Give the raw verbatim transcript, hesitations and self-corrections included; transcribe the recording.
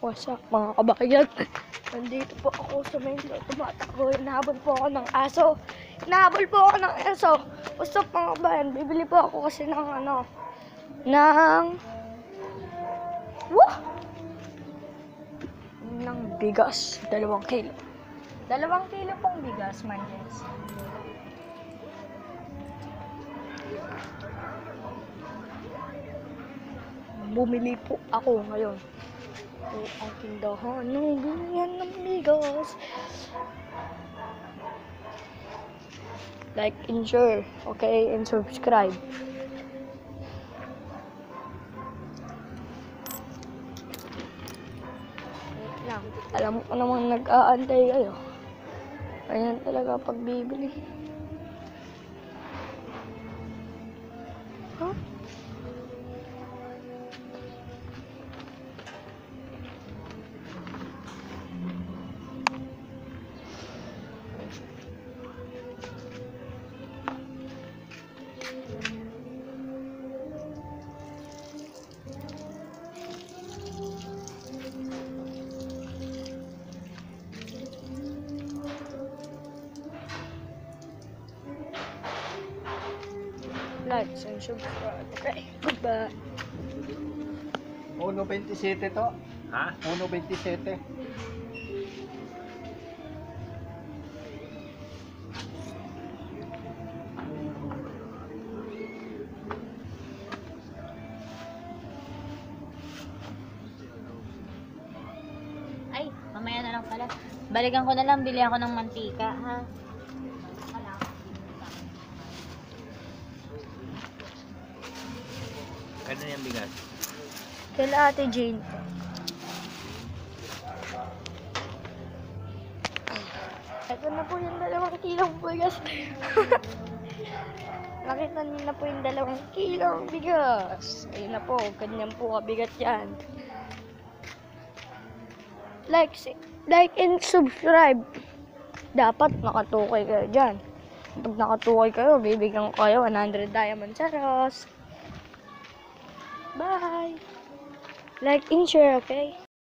What's up mga kabayan? Nandito po ako sa main road. Tumatakbo. Hinahabol po ako ng aso. Hinahabol po ako ng aso. What's up mga kabayan? Bibili po ako kasi ng ano, ng wah! ng bigas. Dalawang kilo. Dalawang kilo pong bigas, man guys. Bumili po ako ngayon. So, ang tindahan ng bilihan ng bigas. Like and share, okay? And subscribe. Wait lang. Alam ko namang nag-aantay kayo. Ayan talaga pag bibili. Huh? Like and subscribe. Okay, goodbye. one twenty-seven to. Ha? one twenty-seven. Ay, mamaya na lang pala. Balikan ko na lang, bili ako ng mantika, ha? Kano yung bigas? Kila Ate Jane. Ito na po yung dalawang kilong bigas. Nakita niyo na po yung dalawang kilong bigas. Ayun na po, ganyan po kabigat yan. Like, like and subscribe. Dapat nakatukay kayo dyan. Pag nakatukay kayo, bibigyan ko kayo one hundred diamond saros. Bye! Like and share, okay?